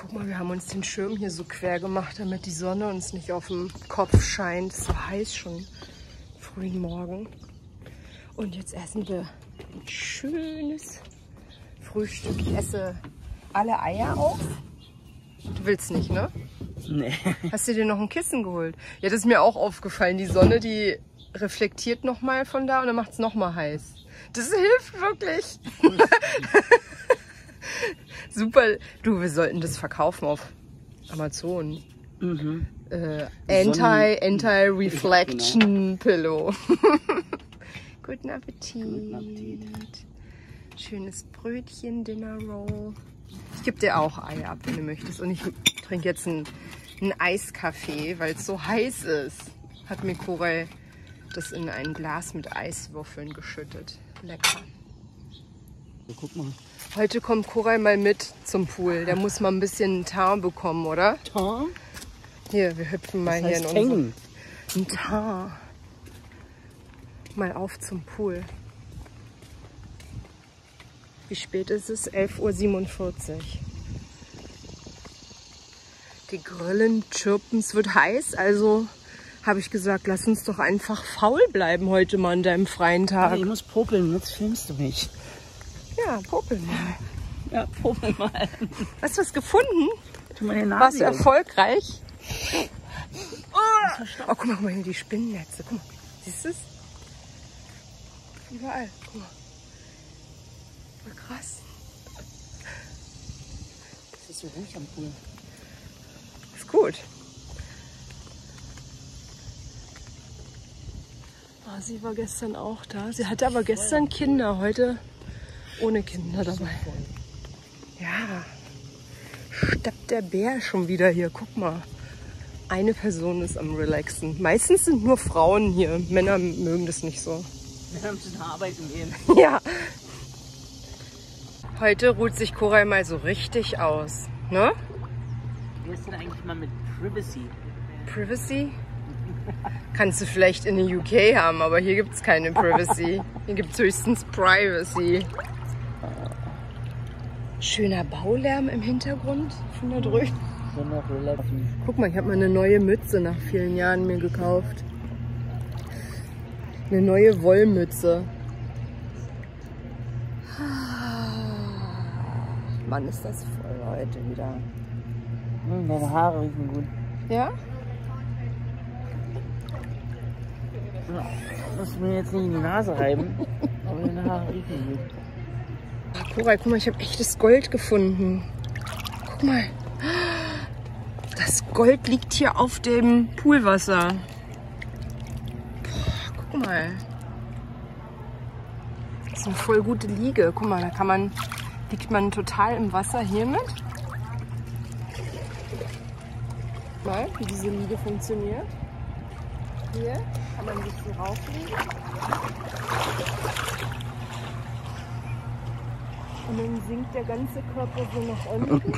Guck mal, wir haben uns den Schirm hier so quer gemacht, damit die Sonne uns nicht auf den Kopf scheint. Es ist so heiß schon frühen Morgen. Und jetzt essen wir ein schönes Frühstück. Ich esse alle Eier auf. Du willst nicht, ne? Nee. Hast du dir noch ein Kissen geholt? Ja, das ist mir auch aufgefallen. Die Sonne, die reflektiert nochmal von da und dann macht es nochmal heiß. Das hilft wirklich. Super. Du, wir sollten das verkaufen auf Amazon. Mhm. Anti-Reflection Pillow. Guten Appetit. Guten Appetit. Schönes Brötchen, Dinner Roll. Ich gebe dir auch Eier ab, wenn du möchtest. Und ich trinke jetzt einen Eiskaffee, weil es so heiß ist. Hat mir Koray das in ein Glas mit Eiswürfeln geschüttet. Lecker. So, guck mal. Heute kommt Koray mal mit zum Pool. Der muss mal ein bisschen Teint bekommen, oder? Tom? Hier, wir hüpfen mal Das hier heißt in hängen. ein Teint. Mal auf zum Pool. Wie spät ist es? 11:47 Uhr. Die Grillen chirpen, es wird heiß, also habe ich gesagt, lass uns doch einfach faul bleiben heute mal an deinem freien Tag. Ich muss popeln, jetzt filmst du mich. Ja, popel mal. Ja, popel mal. Hast du was gefunden? Tu meine Nase. Warst du erfolgreich? Oh, guck mal hier, die Spinnennetze. Guck mal, siehst du es? Überall, guck mal. Voll krass. Es ist so ruhig am Pool. Ist gut. Ah, sie war gestern auch da. Sie hatte aber gestern Kinder, heute ohne Kinder dabei. Ja, steppt der Bär schon wieder hier. Guck mal. Eine Person ist am Relaxen. Meistens sind nur Frauen hier. Männer mögen das nicht so. Wir müssen arbeiten gehen. Ja. Heute ruht sich Koray mal so richtig aus. Ne? Wie ist denn eigentlich mal mit Privacy? Privacy? Kannst du vielleicht in der UK haben, aber hier gibt es keine Privacy. Hier gibt es höchstens Privacy. Schöner Baulärm im Hintergrund von da drüben. So noch relaxen. Guck mal, ich habe mal eine neue Mütze nach vielen Jahren mir gekauft. Eine neue Wollmütze. Mann, ist das voll heute wieder. Deine Haare riechen gut. Ja? Ich muss mir jetzt nicht in die Nase reiben, aber deine Haare riechen gut. Koray, guck mal, ich habe echtes Gold gefunden. Guck mal. Das Gold liegt hier auf dem Poolwasser. Boah, guck mal. Das ist eine voll gute Liege. Guck mal, liegt man total im Wasser hiermit. Mal, wie diese Liege funktioniert. Hier kann man sich so rauflegen. Und dann sinkt der ganze Körper so nach unten. Und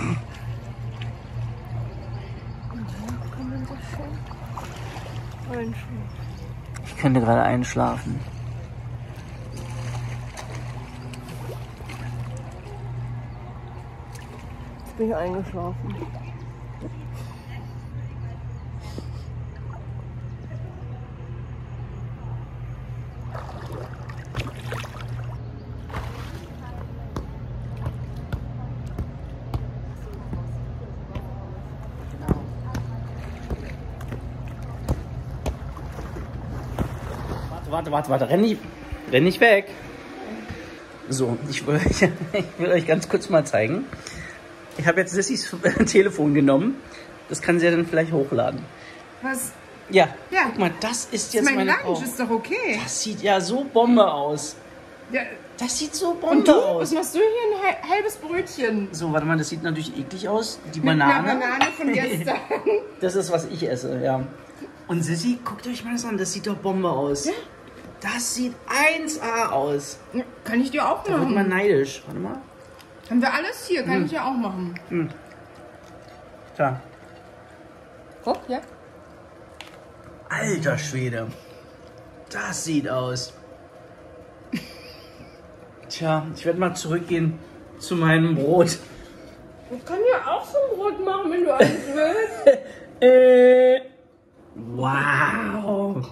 dann kann man das schon einschlafen. Ich könnte gerade einschlafen. Jetzt bin ich eingeschlafen. Warte, renn nicht weg. So, ich will euch ganz kurz mal zeigen. Ich habe jetzt Sissys Telefon genommen. Das kann sie ja dann vielleicht hochladen. Was? Ja, Ja. Guck mal, das ist jetzt Mein meine Lunch Frau. ist doch okay. Das sieht ja so Bombe aus. Ja. Das sieht so Und Bombe du? aus. Was machst du hier? Ein halbes Brötchen. So, warte mal, das sieht natürlich eklig aus. Die Mit einer Banane. Banane von gestern. Das ist, was ich esse, ja. Und Sissi, guckt euch mal das an. Das sieht doch Bombe aus. Ja? Das sieht 1A aus. Ja, kann ich dir auch Da wird man machen. neidisch. Warte mal. Haben wir alles hier? Kann ich ja auch machen. Da. Guck, ja. Alter Schwede. Das sieht aus. Tja, ich werde mal zurückgehen zu meinem Brot. Ich kann ja auch so ein Brot machen, wenn du alles willst. Wow.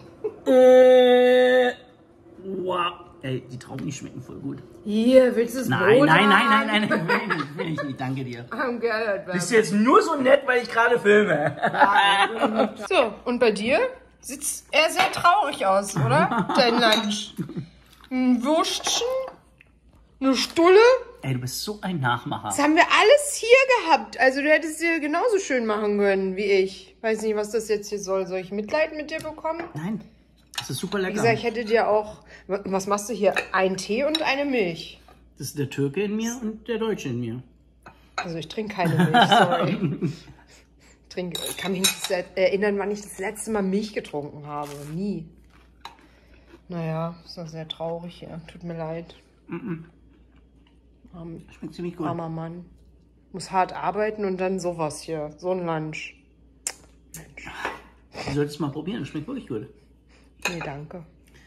Wow. Ey, die Trauben, die schmecken voll gut. Hier, willst du das Nein, Brot nein, haben? nein, nein, nein, will ich nicht, danke dir. I'm good, Bist du jetzt nur so nett, weil ich gerade filme? So, und bei dir sieht er sehr traurig aus, oder? Dein Lunch. Ein Würstchen, eine Stulle. Ey, du bist so ein Nachmacher. Das haben wir alles hier gehabt. Also du hättest dir genauso schön machen können wie ich. Weiß nicht, was das jetzt hier soll. Soll ich Mitleid mit dir bekommen? Nein, das ist super lecker. Wie gesagt, ich hätte dir auch... Was machst du hier? Ein Tee und eine Milch. Das ist der Türke in mir und der Deutsche in mir. Also ich trinke keine Milch, sorry. Ich kann mich nicht erinnern, wann ich das letzte Mal Milch getrunken habe. Nie. Naja, ist doch sehr traurig hier. Tut mir leid. Schmeckt ziemlich gut. Armer Mann. Muss hart arbeiten und dann sowas hier. So ein Lunch. Mensch. Du solltest mal probieren, das schmeckt wirklich gut. Nee, danke.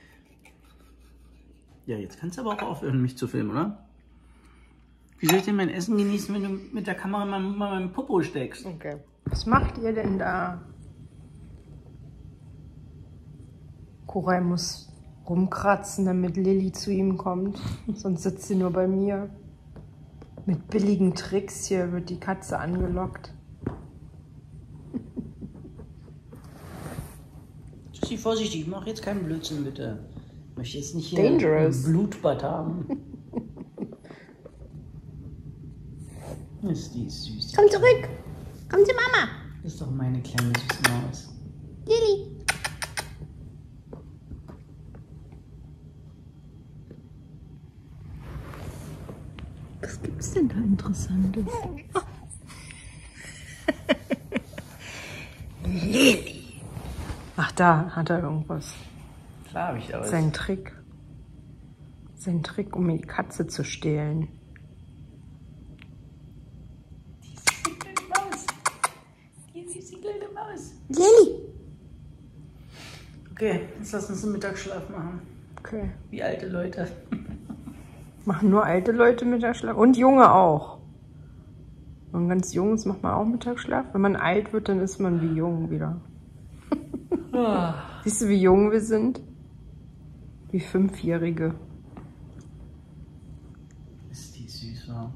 Ja, jetzt kannst du aber auch aufhören, mich zu filmen, oder? Wie soll ich denn mein Essen genießen, wenn du mit der Kamera mal meinem Popo steckst? Okay. Was macht ihr denn da? Koray muss rumkratzen, damit Lilly zu ihm kommt. Sonst sitzt sie nur bei mir. Mit billigen Tricks hier wird die Katze angelockt. Sieh vorsichtig, mach jetzt keinen Blödsinn, bitte. Ich möchte jetzt nicht hier Dangerous. ein Blutbad haben. Ist die süß. Komm zurück. Komm zu Mama. Das ist doch meine kleine süße Maus. Lilly. Was gibt's denn da Interessantes? Lilly. Ach, da hat er irgendwas. Klar habe ich da was. Sein Trick. Sein Trick, um mir die Katze zu stehlen. Die kleine Maus. Die kleine Maus. Lilly. Okay, jetzt lass uns einen Mittagsschlaf machen. Okay. Wie alte Leute. Machen nur alte Leute Mittagsschlaf. Und Junge auch. Wenn man ganz jung ist, macht man auch Mittagsschlaf. Wenn man alt wird, dann ist man wie jung wieder. Siehst du, wie jung wir sind? Wie 5-Jährige. Ist die süß, wa?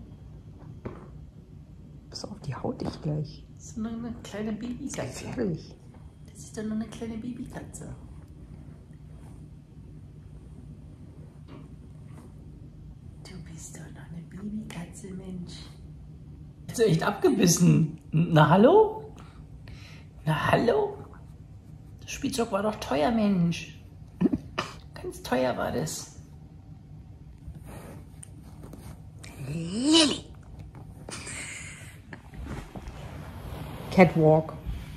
Pass auf, die haut dich gleich. Das ist nur eine kleine Babykatze. Gefährlich. Das ist doch nur eine kleine Babykatze. Du bist doch noch eine Babykatze, Mensch. Hast du echt abgebissen? Na hallo? Na hallo? Das Spielzeug war doch teuer, Mensch. Ganz teuer war das. Lilly. Catwalk.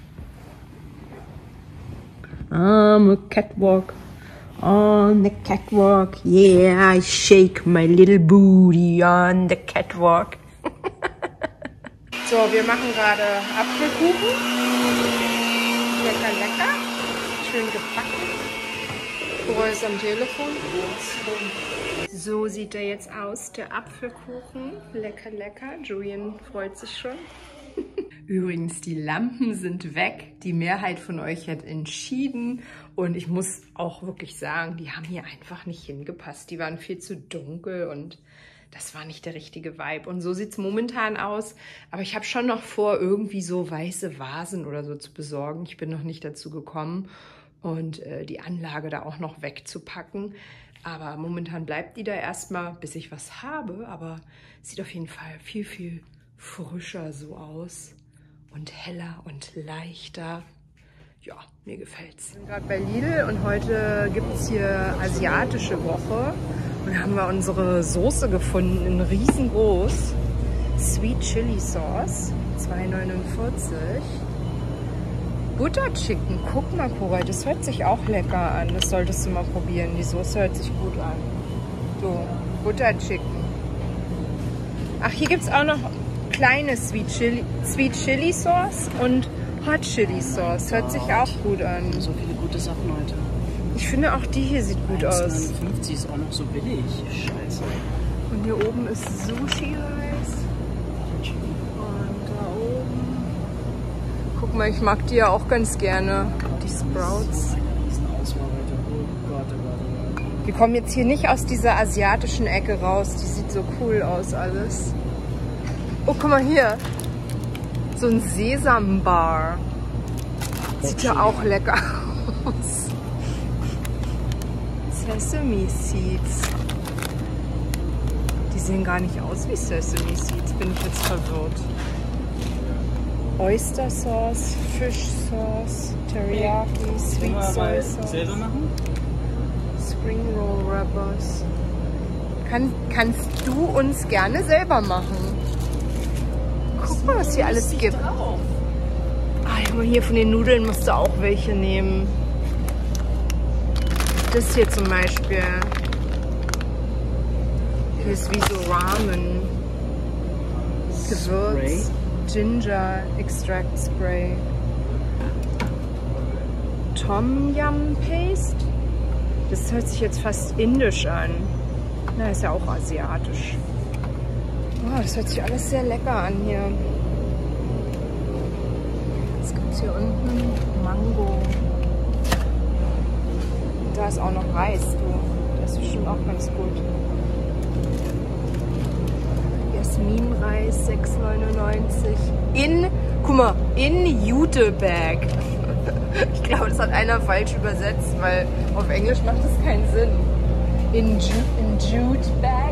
I'm a catwalk. On the catwalk. Yeah, I shake my little booty on the catwalk. So, wir machen gerade Apfelkuchen. Lecker, lecker. Schön gebacken. Cora ist am Telefon. So sieht er jetzt aus, der Apfelkuchen. Lecker, lecker. Julian freut sich schon. Übrigens, die Lampen sind weg. Die Mehrheit von euch hat entschieden. Und ich muss auch wirklich sagen, die haben hier einfach nicht hingepasst. Die waren viel zu dunkel und das war nicht der richtige Vibe. Und so sieht es momentan aus. Aber ich habe schon noch vor, irgendwie so weiße Vasen oder so zu besorgen. Ich bin noch nicht dazu gekommen. Und die Anlage da auch noch wegzupacken. Aber momentan bleibt die da erstmal, bis ich was habe. Aber sieht auf jeden Fall viel, viel frischer so aus. Und heller und leichter. Ja, mir gefällt's. Wir sind gerade bei Lidl und heute gibt es hier asiatische Woche. Und da haben wir unsere Soße gefunden, in riesengroß. Sweet Chili Sauce, 2,49. Butter Chicken, guck mal, Cora, das hört sich auch lecker an. Das solltest du mal probieren. Die Soße hört sich gut an. So, Butter Chicken. Ach, hier gibt es auch noch kleine Sweet Chili Sauce und Hot Chili Sauce. Hört sich auch gut an. So viele gute Sachen heute. Ich finde auch die hier sieht gut aus. 1,59 ist auch noch so billig. Scheiße. Und hier oben ist Sushi-Reis. Oh, Guck mal, ich mag die ja auch ganz gerne. Die Sprouts. Wir kommen jetzt hier nicht aus dieser asiatischen Ecke raus. Die sieht so cool aus alles. Oh, guck mal hier. So ein Sesambar. Sieht ja auch lecker aus. Sesame Seeds. Die sehen gar nicht aus wie Sesame Seeds. Bin ich jetzt verwirrt. Oyster Sauce, Fish Sauce, Teriyaki, Sweet Soy Sauce. Selber machen? Spring Roll Wrappers. Kannst du uns gerne selber machen. Guck mal, was hier alles gibt. Ah, guck mal, hier von den Nudeln musst du auch welche nehmen. Das hier zum Beispiel. Hier ist wie so Ramen. Gewürz. Ginger Extract Spray. Tom Yum Paste. Das hört sich jetzt fast indisch an. Na, ist ja auch asiatisch. Oh, das hört sich alles sehr lecker an hier. Was gibt's hier unten? Mango. Da ist auch noch Reis, du. Das ist bestimmt auch ganz gut. Jasminreis, 6,99. Guck mal, in Jute Bag. Ich glaube, das hat einer falsch übersetzt, weil auf Englisch macht das keinen Sinn. In Jute Bag.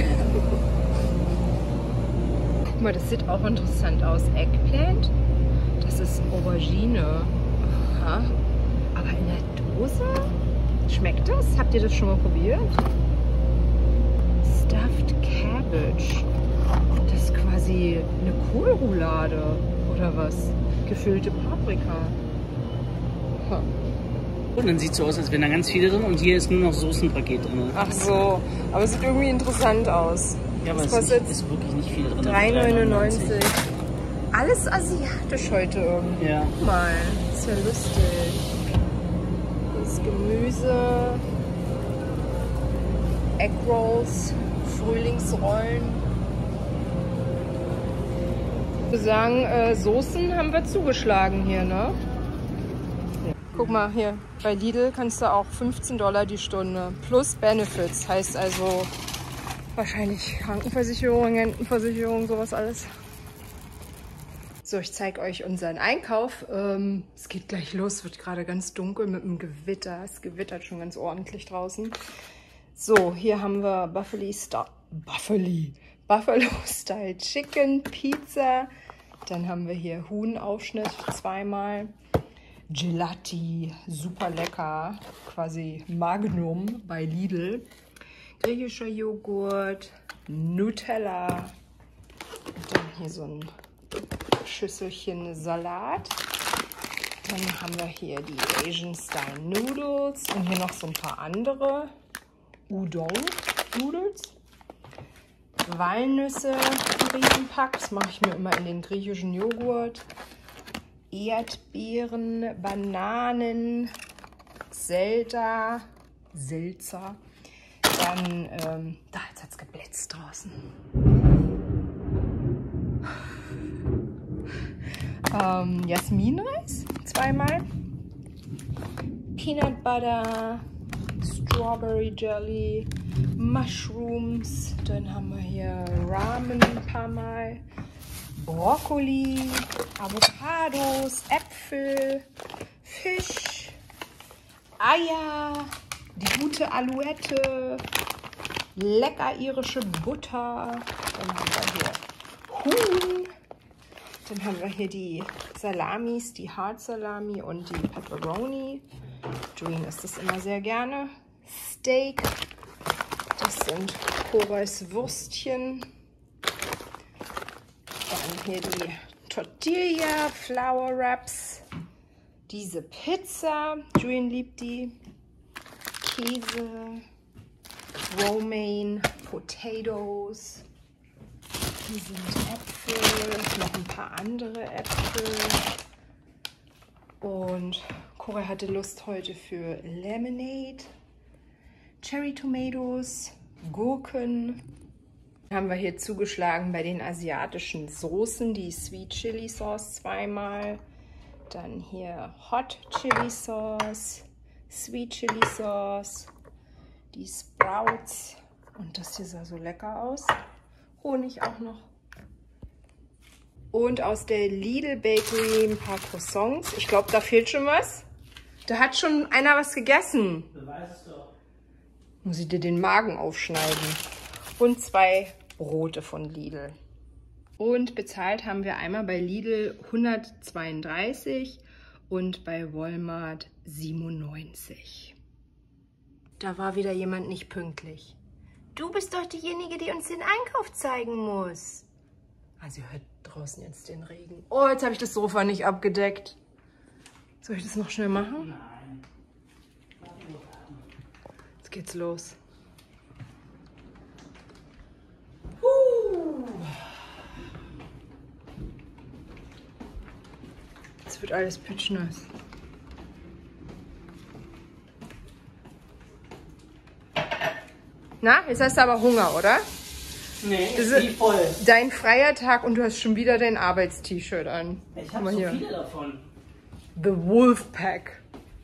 Guck mal, das sieht auch interessant aus. Eggplant. Das ist Aubergine. Aha. Aber in der Dose? Schmeckt das? Habt ihr das schon mal probiert? Stuffed Cabbage. Das ist quasi eine Kohlroulade. Oder was? Gefüllte Paprika. Huh. Und dann sieht es so aus, als wären da ganz viele drin und hier ist nur noch Soßenpaket drin. Ach so, aber es sieht irgendwie interessant aus. Ja, aber das es kostet ist wirklich nicht viel drin. 3,99. Alles asiatisch heute irgendwie. Ja. Guck mal, ist ja lustig. Hier ist Gemüse, Egg Rolls, Frühlingsrollen. Ich würde sagen, Soßen haben wir zugeschlagen hier, ne? Guck mal, hier bei Lidl kannst du auch $15 die Stunde. Plus Benefits, heißt also wahrscheinlich Krankenversicherung, Rentenversicherung, sowas alles. So, ich zeige euch unseren Einkauf. Es geht gleich los, wird gerade ganz dunkel mit dem Gewitter. Es gewittert schon ganz ordentlich draußen. So, hier haben wir Buffalo Style Chicken Pizza. Dann haben wir hier Huhnaufschnitt zweimal. Gelati, super lecker, quasi Magnum bei Lidl. Griechischer Joghurt, Nutella. Und dann hier so ein Schüsselchen Salat. Dann haben wir hier die Asian Style Noodles und hier noch so ein paar andere Udon Noodles. Walnüsse, ein Riesenpack, das mache ich mir immer in den griechischen Joghurt. Erdbeeren, Bananen, Selter. Dann, jetzt hat es geblitzt draußen. Jasminreis, zweimal. Peanut Butter, Strawberry Jelly, Mushrooms. Dann haben wir hier Ramen ein paar Mal. Brokkoli, Avocados, Äpfel, Fisch, Eier, die gute Alouette, lecker irische Butter. Dann haben wir hier Huhn. Dann haben wir hier die Salamis, die Hard Salami und die Pepperoni. Julian isst das immer sehr gerne. Steak. Das sind Koreus Würstchen. Dann hier die Tortilla Flour Wraps. Diese Pizza. Julian liebt die. Käse. Romaine. Potatoes. Hier sind Äpfel. Noch ein paar andere Äpfel. Und Cora hatte Lust heute für Lemonade. Cherry Tomatoes. Gurken. Haben wir hier zugeschlagen bei den asiatischen Soßen, die Sweet Chili Sauce zweimal, Dann hier Hot Chili Sauce, Sweet Chili Sauce, die Sprouts. Und das hier sah so lecker aus. Honig auch noch. Und aus der Lidl Bakery ein paar Croissants. Ich glaube, da fehlt schon was. Da hat schon einer was gegessen. Beweis doch. Muss ich dir den Magen aufschneiden. Und 2 Brote von Lidl. Und bezahlt haben wir einmal bei Lidl 132 und bei Walmart 97. Da war wieder jemand nicht pünktlich. Du bist doch diejenige, die uns den Einkauf zeigen muss. Also ihr hört draußen jetzt den Regen. Oh, jetzt habe ich das Sofa nicht abgedeckt. Soll ich das noch schnell machen? Nein. Jetzt geht's los. Jetzt wird alles pitschnass. Na, jetzt hast du aber Hunger, oder? Nee, Das ist ist nie voll. dein freier Tag und du hast schon wieder dein Arbeits-T-Shirt an. Ich Guck habe mal so hier. viele davon. The Wolf Pack.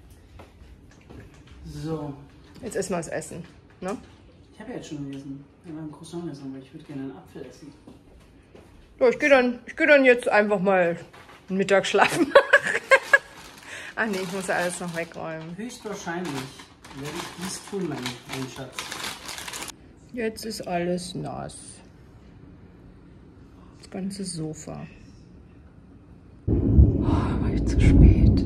So. Jetzt essen wir das Essen. Ne? Ich habe ja jetzt schon gegessen. Ich habe einen Croissant gegessen, aber ich würde gerne einen Apfel essen. Ja, ich geh dann jetzt einfach mal einen Mittagsschlaf machen. Ach nee, ich muss ja alles noch wegräumen. Höchstwahrscheinlich werde ich dies tun, mein Schatz. Jetzt ist alles nass. Das ganze Sofa. Oh, war ich zu spät.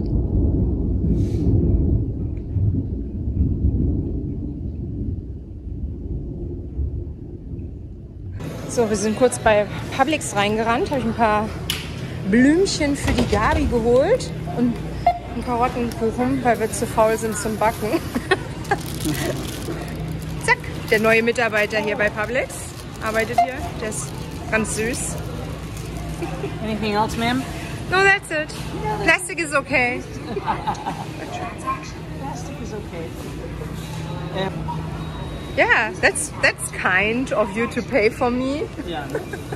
So, wir sind kurz bei Publix reingerannt. Habe ich ein paar Blümchen für die Gabi geholt und einen Karottenkuchen, weil wir zu faul sind zum Backen. Zack, der neue Mitarbeiter hier bei Publix arbeitet hier. Der ist ganz süß. Anything else, ma'am? No, that's it. Plastic is okay. Plastic is okay. Yeah, that's kind of you to pay for me. Ja.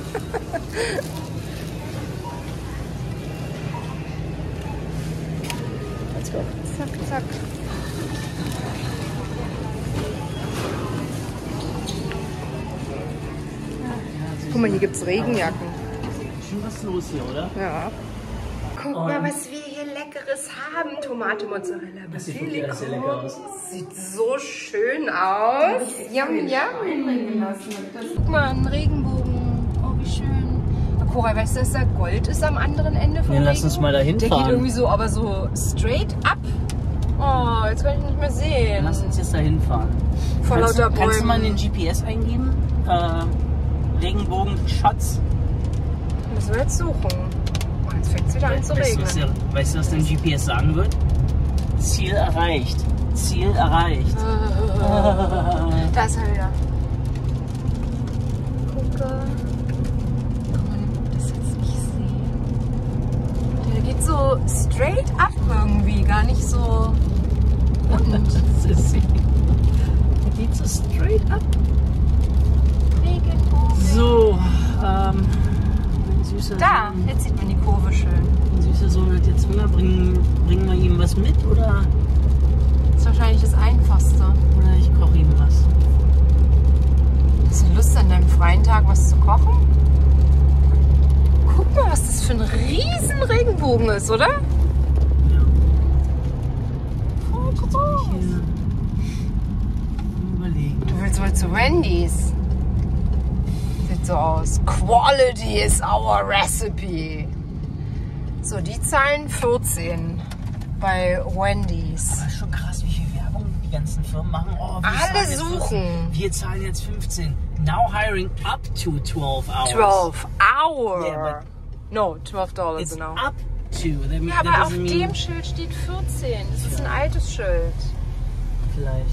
Let's go. Zack, zack. Guck mal, hier gibt's Regenjacken. Schon was los hier, oder? Ja. Guck mal, was wir hier Leckeres haben. Tomate, Mozzarella, Das sieht wirklich alles sehr lecker aus. Sieht so schön aus. Yum, yum. Guck mal, ein Regenbogen. Oh, wie schön. Cora, weißt du, dass da Gold ist am anderen Ende vom Ja, lass uns mal dahin Der fahren. geht irgendwie so, aber so straight up. Oh, jetzt kann ich nicht mehr sehen. Lass uns jetzt dahin fahren. Vor lauter Bäumen. Kannst du mal in den GPS eingeben? Regenbogen-Schatz. Müssen wir jetzt suchen. Oh, jetzt fängt es wieder an zu regnen. Weißt du, was dein GPS sagen wird? Ziel erreicht. Ziel erreicht. Da ist er wieder. Gucke. Kann man das jetzt nicht sehen? Der geht so straight up irgendwie, gar nicht so unten. Das ist sie. Der geht so straight up. Regenbogen. So, mein süßer Da, Sohn, jetzt sieht man die Kurve schön. mein süßer Sohn hat jetzt Hunger. Bringen wir ihm was mit oder Das ist wahrscheinlich das Einfachste. ich koche ihm was? Hast du Lust, an deinem freien Tag was zu kochen? Guck mal, was das für ein riesen Regenbogen ist, oder? Ja. Voll groß. Hier überlegen. Du willst wohl zu Wendy's? Sieht so aus. Quality is our recipe. So, die zahlen 14 bei Wendy's. Das ist schon krass, wie viel Werbung die ganzen Firmen machen. Oh, wir Alle zahlen jetzt suchen. 14. Wir zahlen jetzt 15. Now hiring up to 12 hours. 12 hour. Yeah, No, $12 It's genau. up to. That, Ja, that aber auf doesn't mean- dem Schild steht 14. Das ist ein altes Schild. Vielleicht.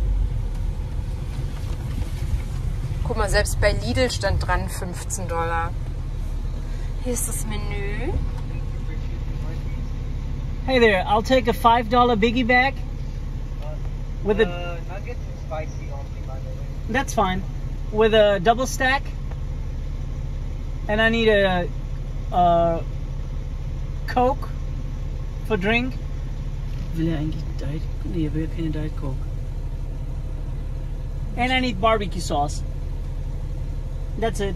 Guck mal, selbst bei Lidl stand dran $15. Hier ist das Menü. Hey there, I'll take a $5 biggie bag. With a Nuggets and spicy only, by the way. that's fine. With a double stack. And I need a Coke for drink? Will er eigentlich Diet? Nee, er will keine Diet Coke. And I need barbecue sauce. That's it.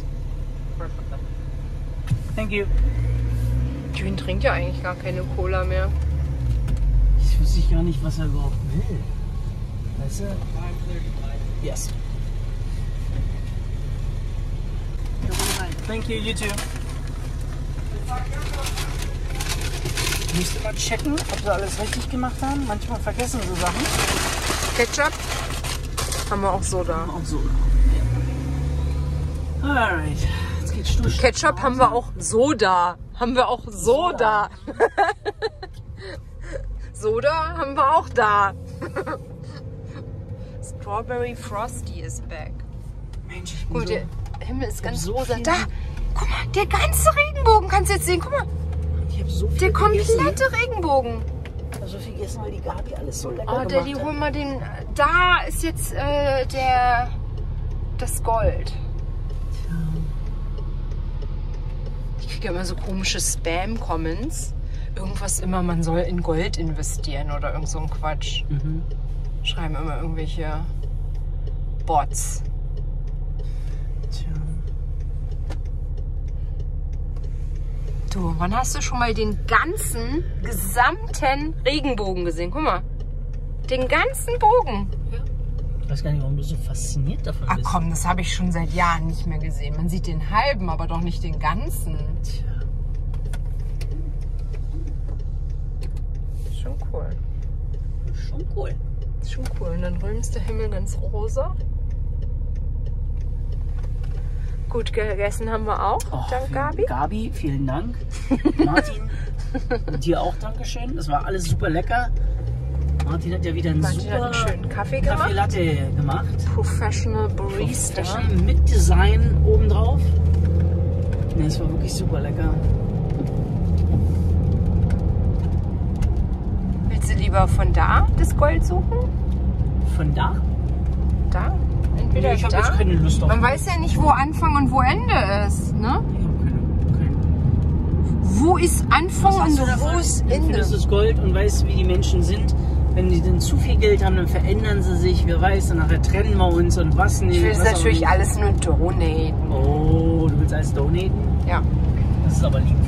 Thank you. June trinkt ja eigentlich gar keine Cola mehr. Ich wüsste gar nicht, was er überhaupt will. Weißt du? Yes. Thank you, you too. Ich müsste mal checken, ob sie alles richtig gemacht haben. Manchmal vergessen sie Sachen. Ketchup haben wir auch so da. Auch so. Ja. Alright. Jetzt geht's durch. Ketchup haben wir auch Soda. Haben wir auch Soda. Soda haben wir auch da. Strawberry Frosty is back. Mensch, ich bin Guck mal, so... der Himmel ist ganz so rosa. viel- Da, guck mal, der ganze Regenbogen. Kannst du jetzt sehen? Guck mal, Ich hab so viel der gegessen. komplette Regenbogen. Ich hab so viel gegessen, weil die Gabi alles so lecker Oh, gemacht Daddy, hat. hol mal den. Da ist jetzt das Gold. Ich kriege immer so komische Spam-Comments. Irgendwas immer, man soll in Gold investieren oder irgend so ein Quatsch. Mhm. Schreiben immer irgendwelche Bots. Tja. Du, wann hast du schon mal den gesamten Regenbogen gesehen? Guck mal. Den ganzen Bogen. Ich weiß gar nicht, warum du so fasziniert davon Ach bist. komm, das habe ich schon seit Jahren nicht mehr gesehen. Man sieht den halben, aber doch nicht den ganzen. Tja. Schon cool. Schon cool. Schon cool. Und dann drüben ist der Himmel ganz rosa. Gut gegessen haben wir auch. Oh, Dank Gabi. Gabi, vielen Dank. Martin, dir auch Dankeschön. Das war alles super lecker. Martin hat ja wieder einen Martin super hat einen schönen Kaffee Kaffee gemacht. Latte gemacht. Professional Barista. Professional mit Design obendrauf. Ne, das war wirklich super lecker. Willst du lieber von da das Gold suchen? Von da? Da? Entweder Nee, ich habe da. jetzt keine Lust auf. Man weiß ja nicht, wo Anfang und wo Ende ist. Ne? Ich hab keine. Wo ist Anfang Was und hast du wo davon? ist Du Ende? findest das Gold und weißt, wie die Menschen sind. Wenn die dann zu viel Geld haben, dann verändern sie sich. Wer weiß, dann nachher trennen wir uns und was nicht. Ich will es was auch natürlich nicht. alles nur donaten. Oh, du willst alles donaten? Ja. Das ist aber lieb